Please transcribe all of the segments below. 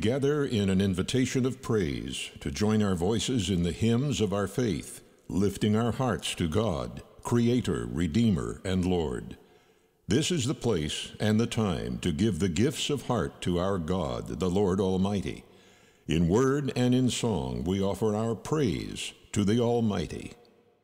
gather in an invitation of praise to join our voices in the hymns of our faith, lifting our hearts to God, Creator, Redeemer, and Lord. This is the place and the time to give the gifts of heart to our God, the Lord Almighty. In word and in song, we offer our praise to the Almighty.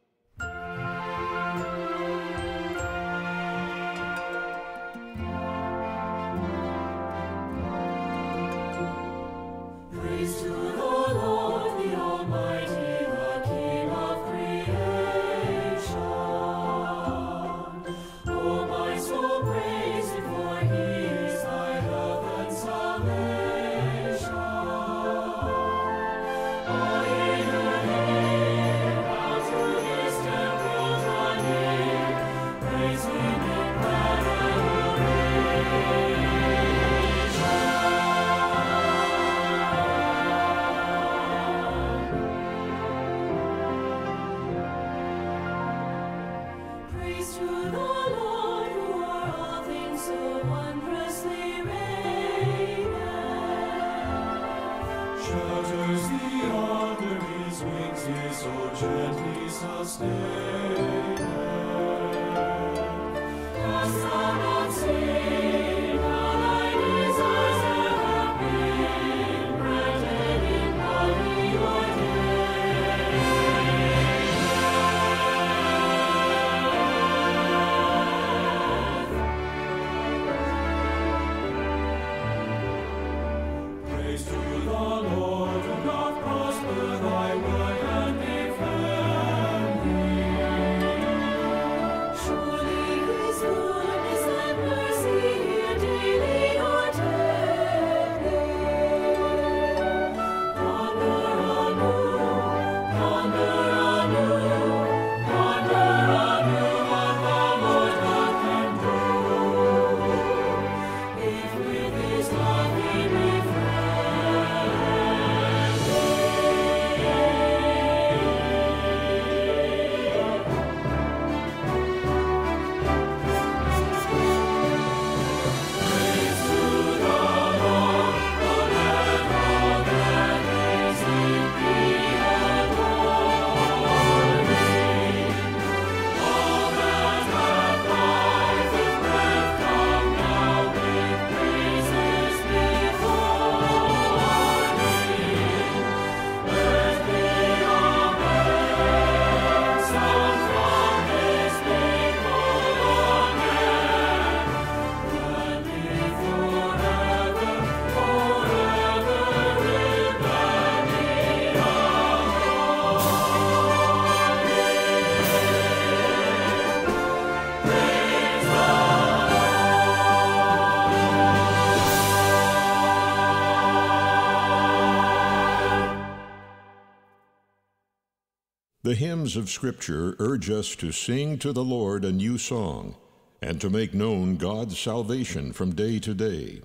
The hymns of Scripture urge us to sing to the Lord a new song and to make known God's salvation from day to day.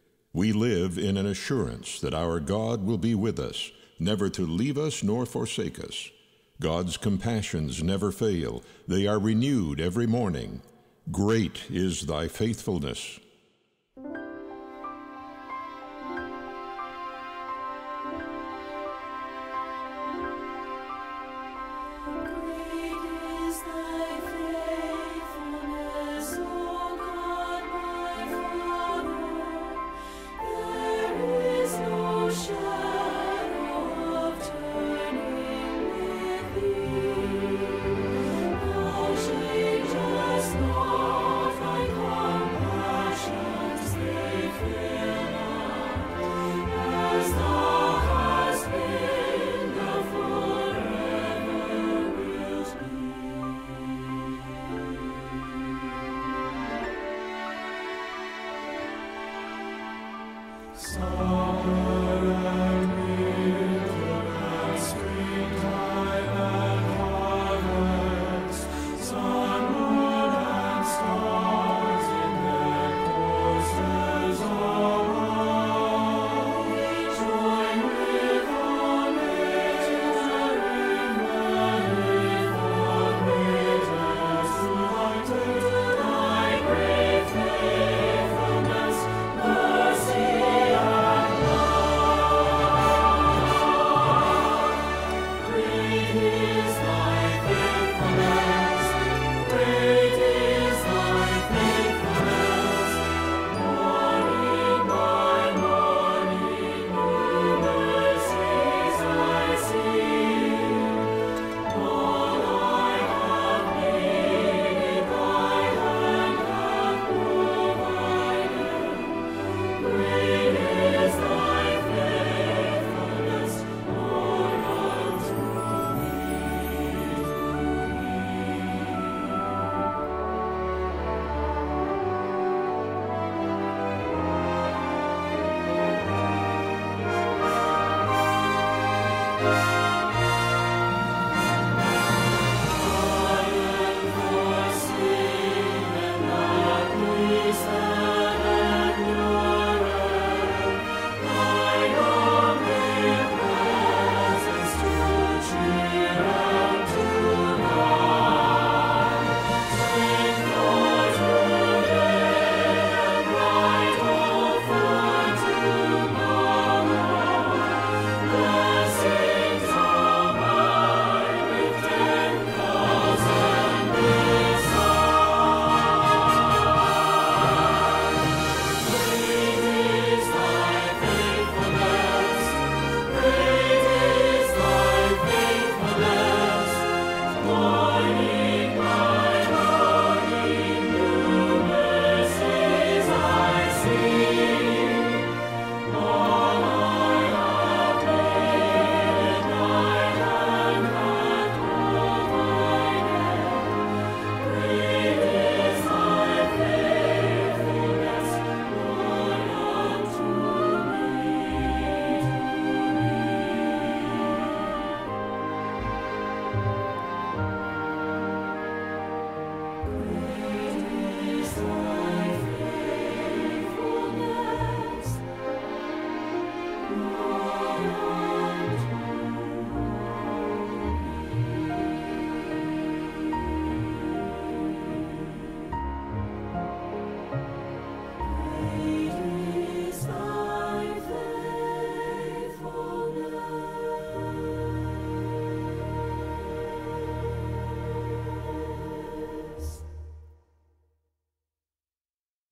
We live in an assurance that our God will be with us, never to leave us nor forsake us. God's compassions never fail. They are renewed every morning. Great is thy faithfulness. Change us not thy compassion.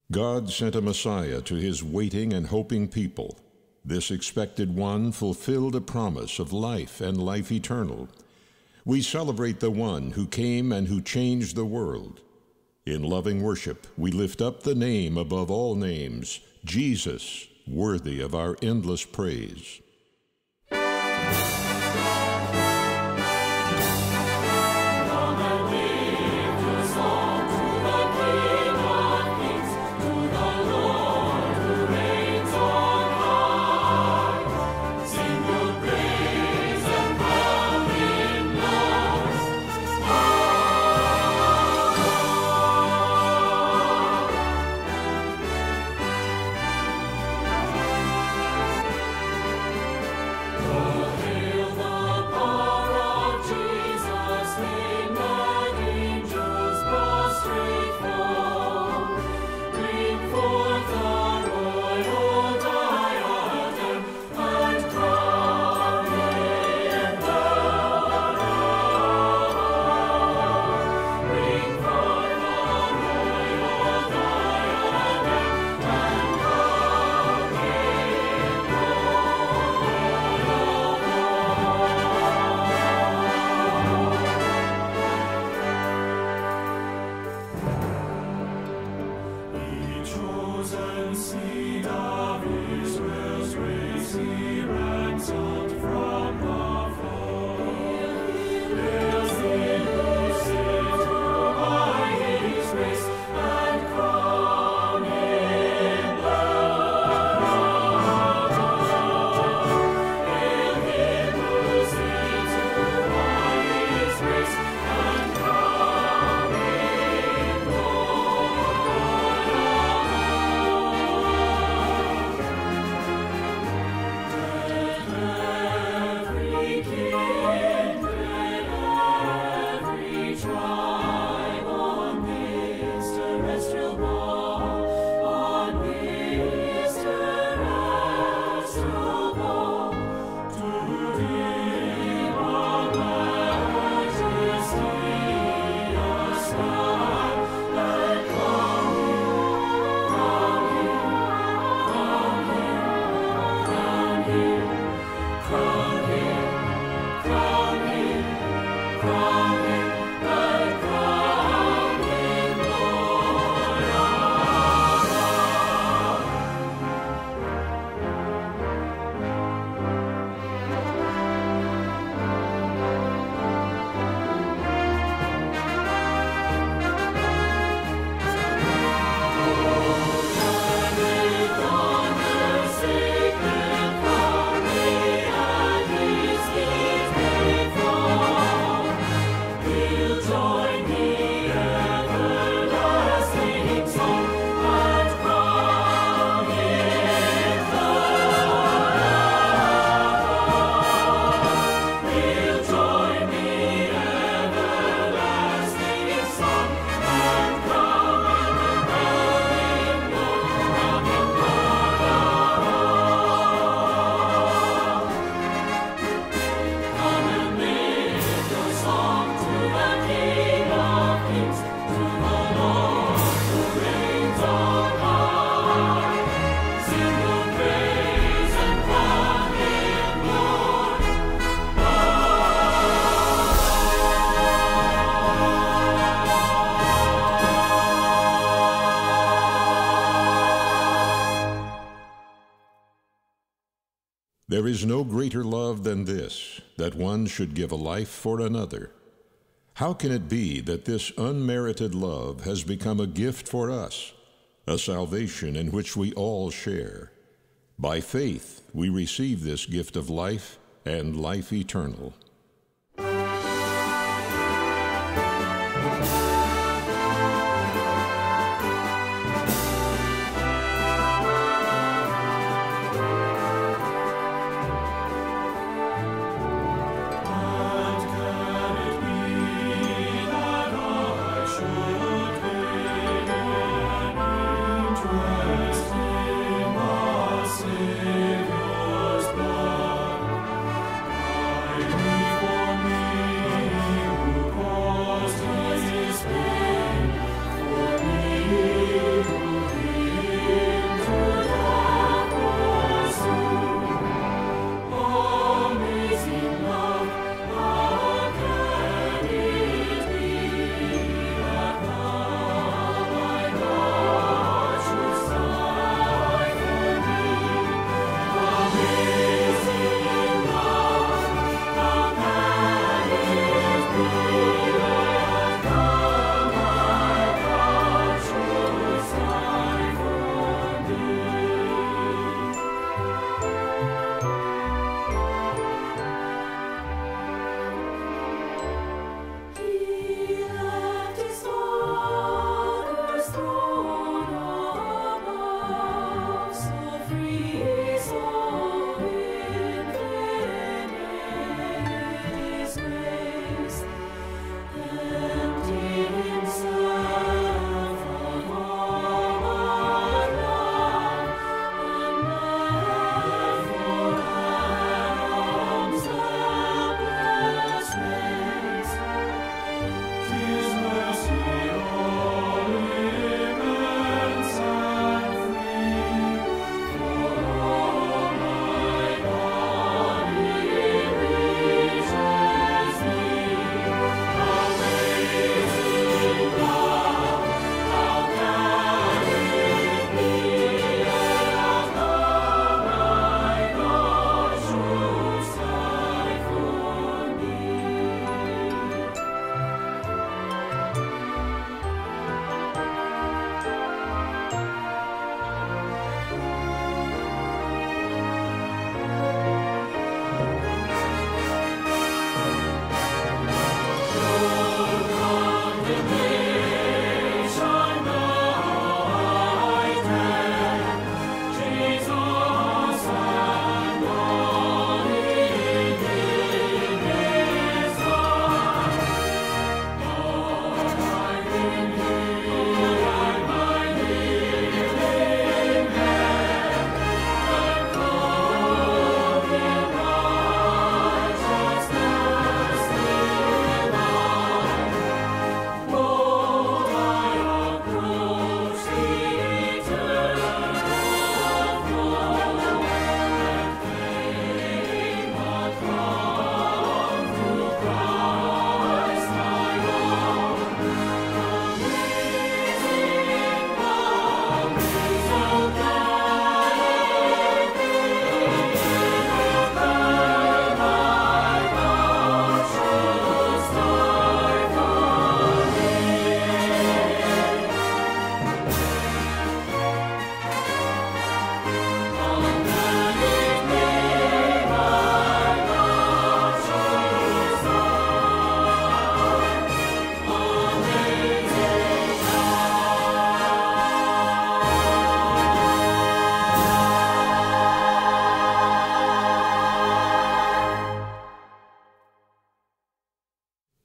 God sent a Messiah to his waiting and hoping people. This expected one fulfilled a promise of life and life eternal. We celebrate the one who came and who changed the world. In loving worship, we lift up the name above all names, Jesus, worthy of our endless praise. There is no greater love than this, that one should give a life for another. How can it be that this unmerited love has become a gift for us, a salvation in which we all share? By faith, we receive this gift of life and life eternal. I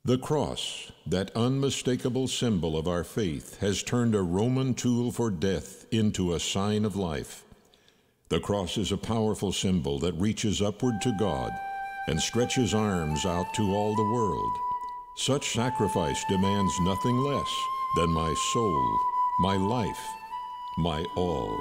The cross, that unmistakable symbol of our faith, has turned a Roman tool for death into a sign of life. The cross is a powerful symbol that reaches upward to God and stretches arms out to all the world. Such sacrifice demands nothing less than my soul, my life, my all.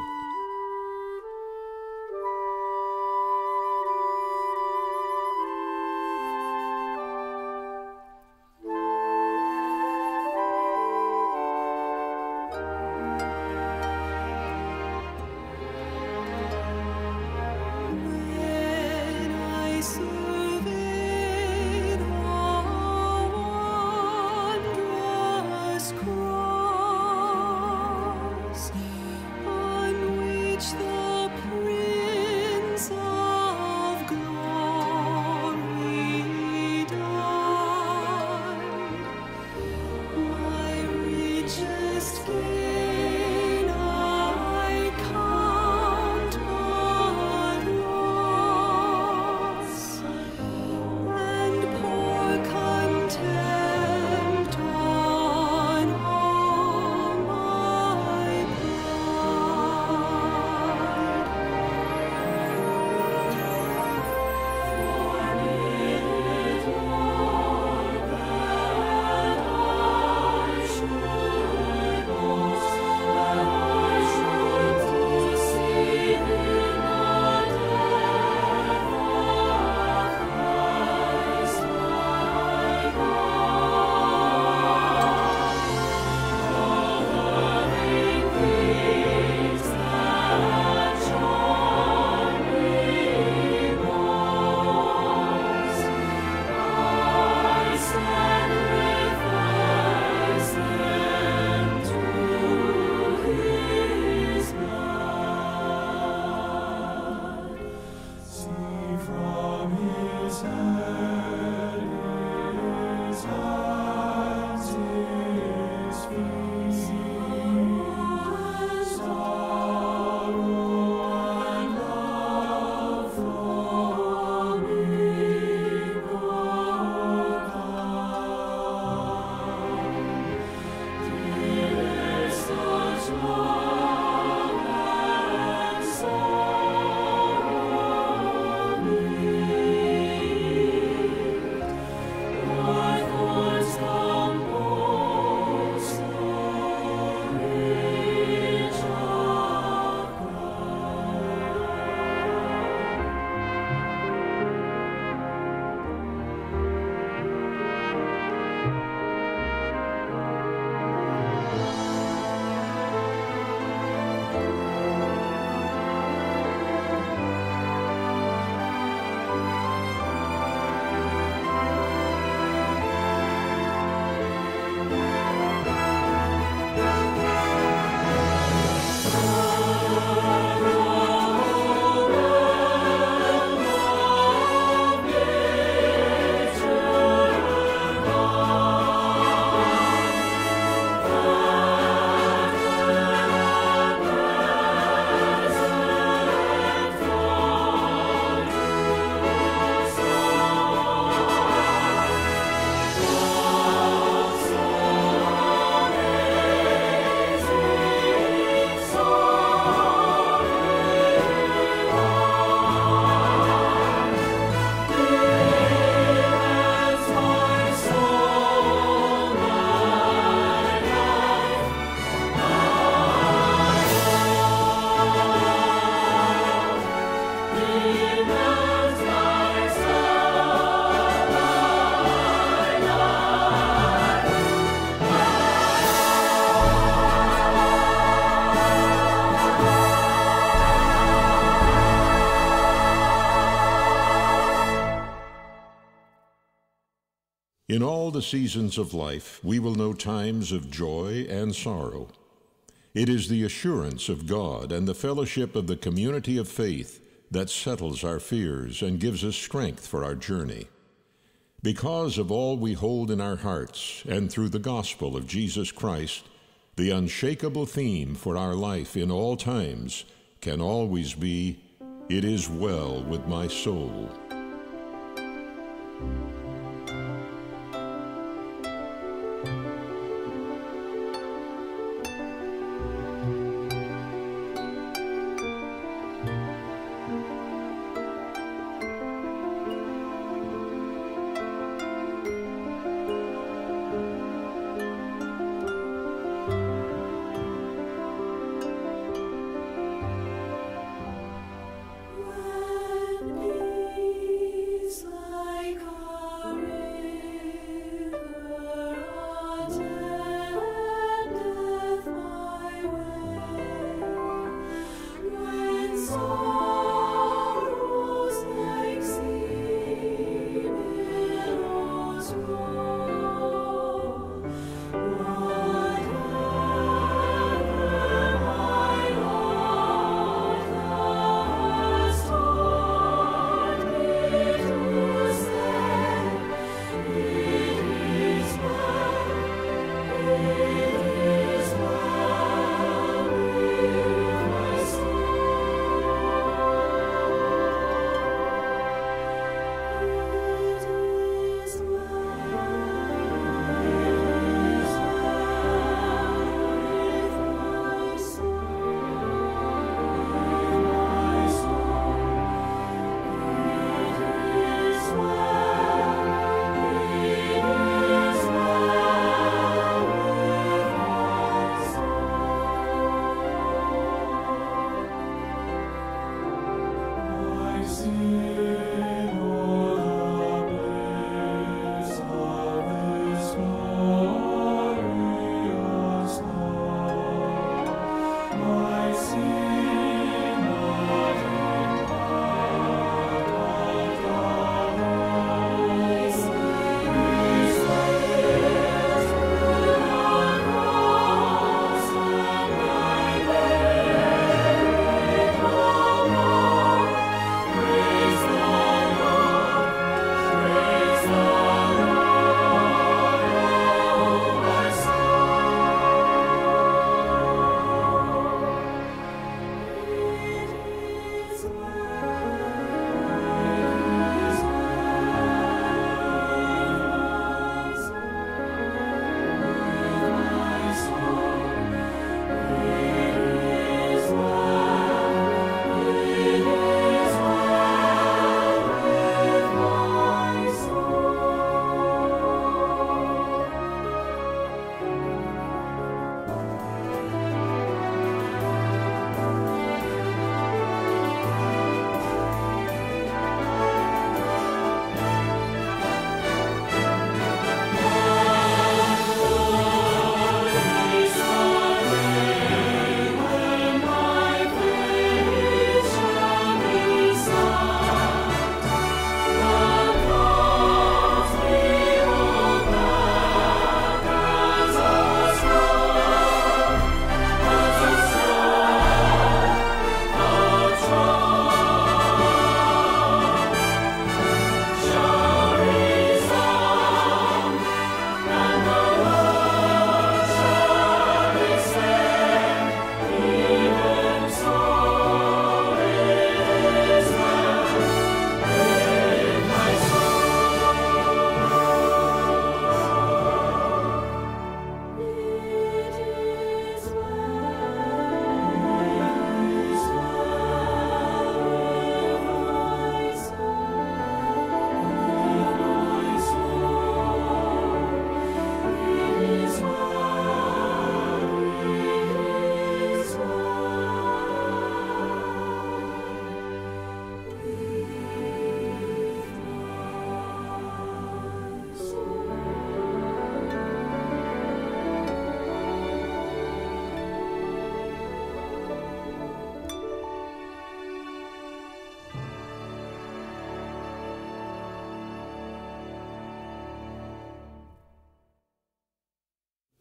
In all the seasons of life, we will know times of joy and sorrow. It is the assurance of God and the fellowship of the community of faith that settles our fears and gives us strength for our journey. Because of all we hold in our hearts and through the gospel of Jesus Christ, the unshakable theme for our life in all times can always be, "It is well with my soul."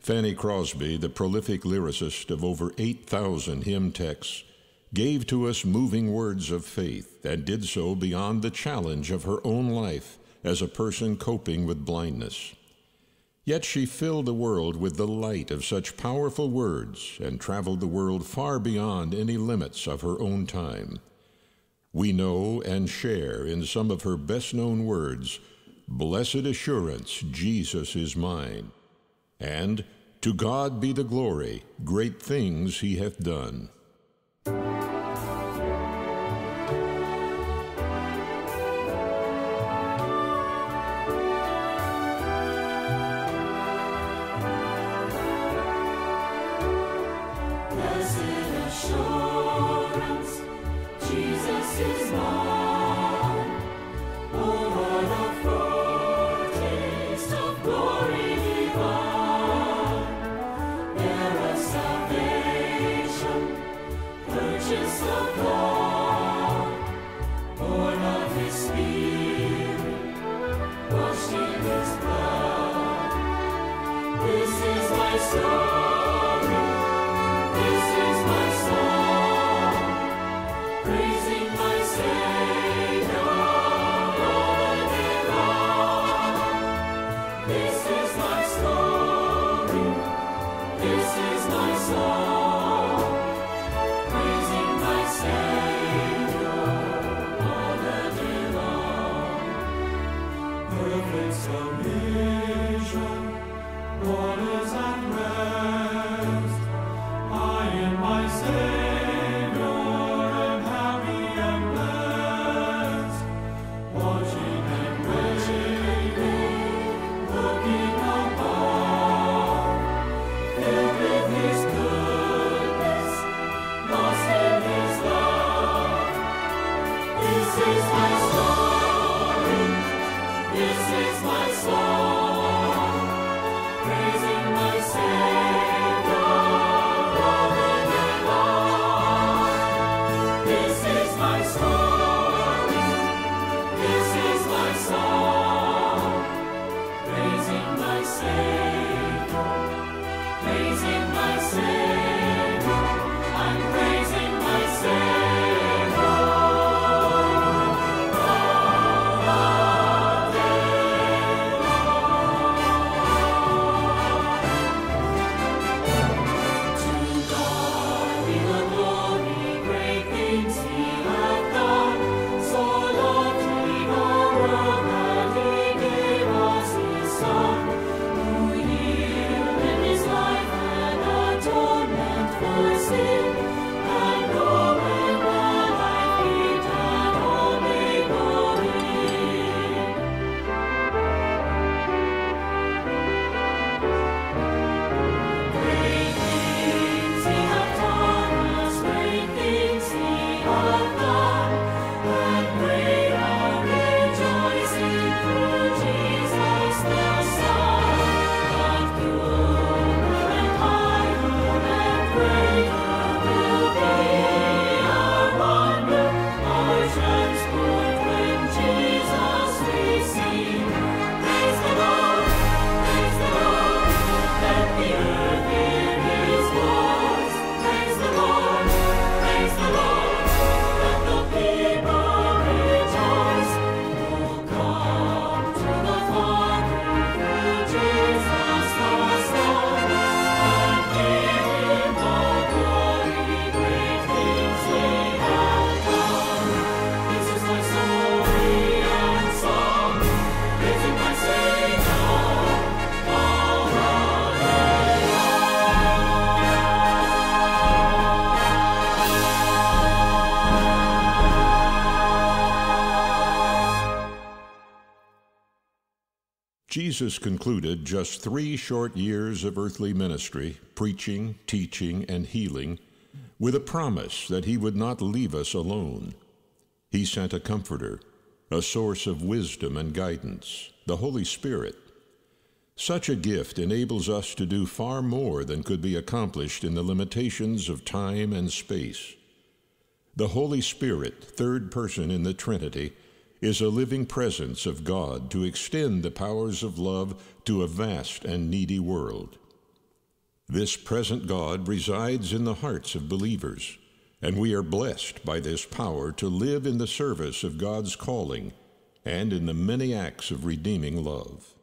Fanny Crosby, the prolific lyricist of over 8,000 hymn texts, gave to us moving words of faith and did so beyond the challenge of her own life as a person coping with blindness. Yet she filled the world with the light of such powerful words and traveled the world far beyond any limits of her own time. We know and share in some of her best-known words, "Blessed assurance, Jesus is mine," and "To God be the glory, great things he hath done." Jesus concluded just 3 short years of earthly ministry, preaching, teaching, and healing, with a promise that he would not leave us alone. He sent a comforter, a source of wisdom and guidance, the Holy Spirit. Such a gift enables us to do far more than could be accomplished in the limitations of time and space. The Holy Spirit, third person in the Trinity, is a living presence of God to extend the powers of love to a vast and needy world. This present God resides in the hearts of believers, and we are blessed by this power to live in the service of God's calling and in the many acts of redeeming love.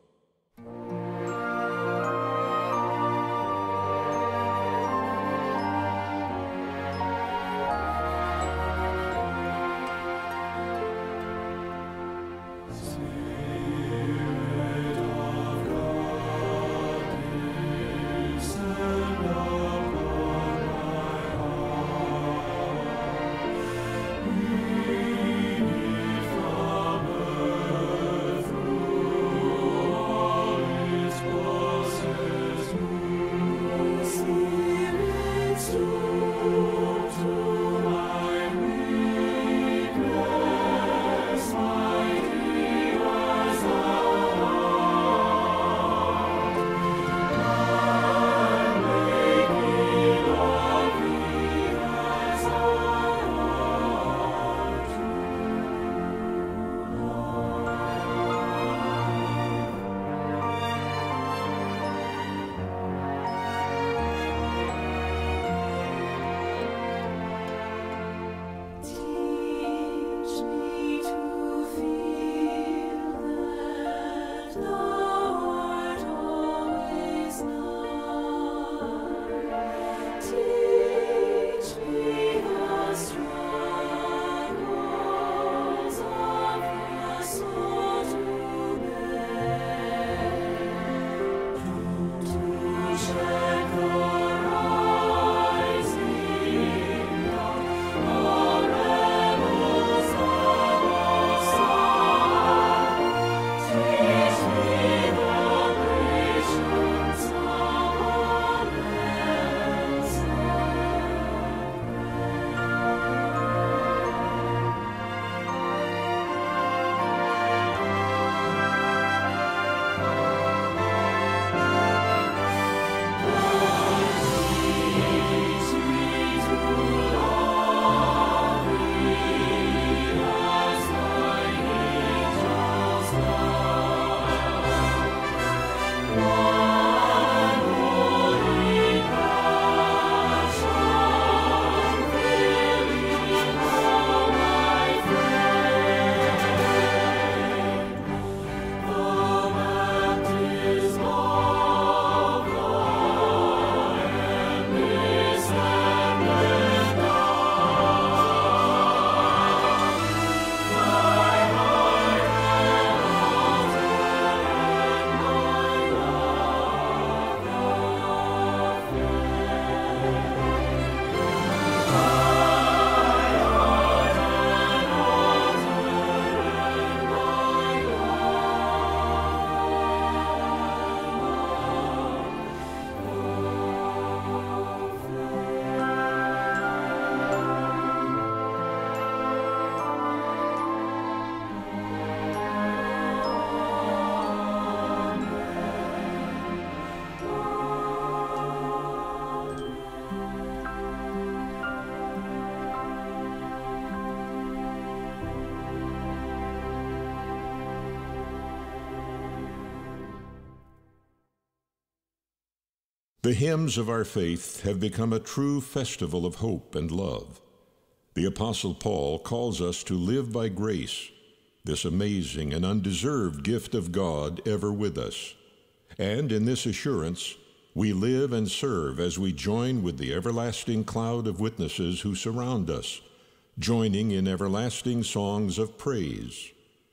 The hymns of our faith have become a true festival of hope and love. The Apostle Paul calls us to live by grace, this amazing and undeserved gift of God ever with us. And in this assurance, we live and serve as we join with the everlasting cloud of witnesses who surround us, joining in everlasting songs of praise.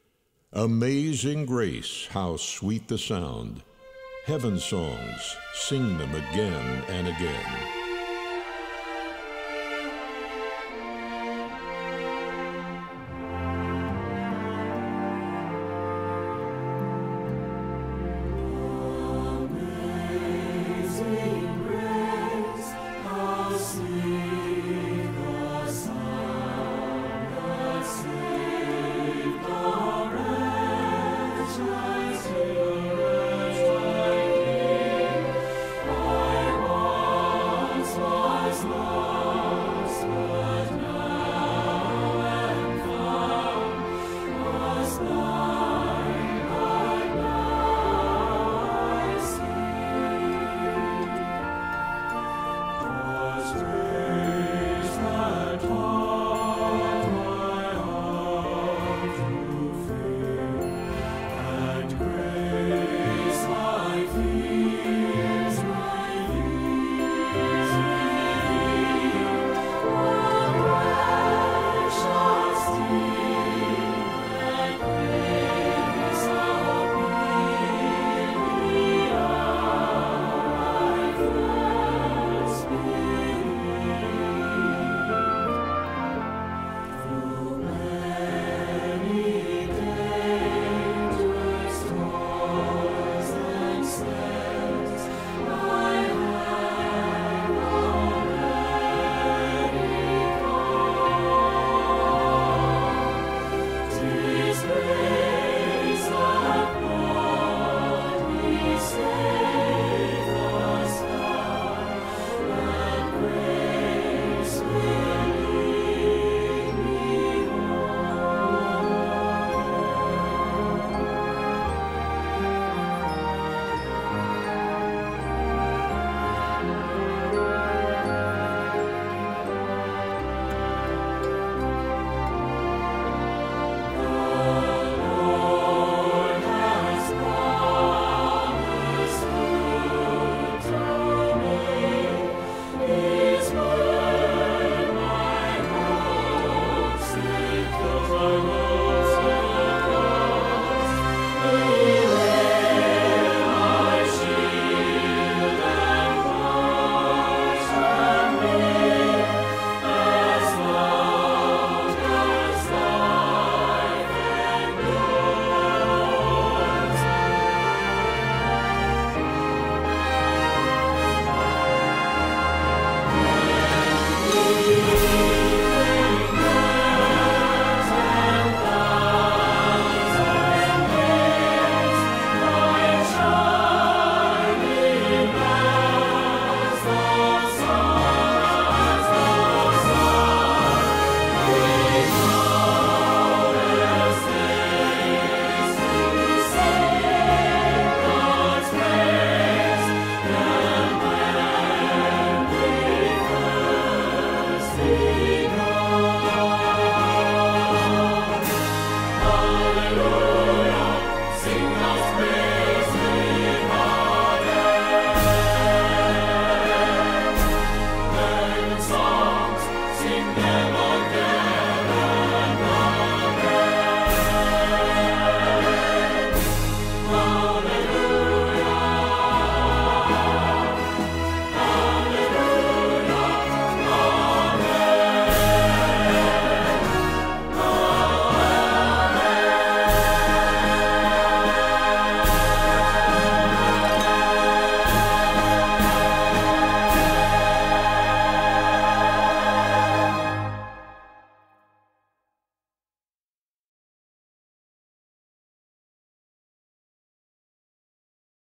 Amazing grace, how sweet the sound! Heaven songs, sing them again and again.